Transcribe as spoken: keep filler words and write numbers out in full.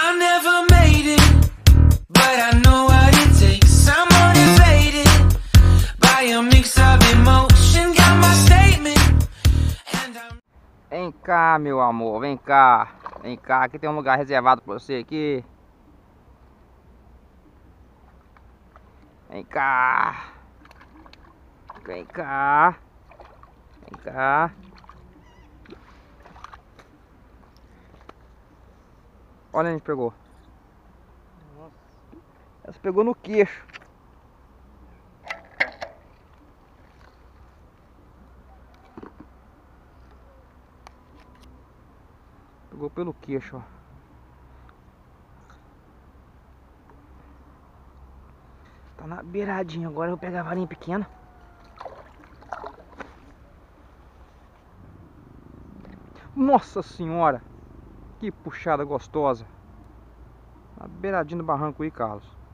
I never made it, but I know what it takes. I'm motivated by a mix of emotion. Got my statement, and I'm... Vem cá, meu amor, vem cá. Vem cá, aqui tem um lugar reservado pra você aqui. Vem cá. Vem cá. Vem cá. Olha onde pegou. Nossa. Essa pegou no queixo. Pegou pelo queixo, ó. Tá na beiradinha. Agora eu vou pegar a varinha pequena. Nossa senhora! Que puxada gostosa. Na beiradinha do barranco aí, Carlos.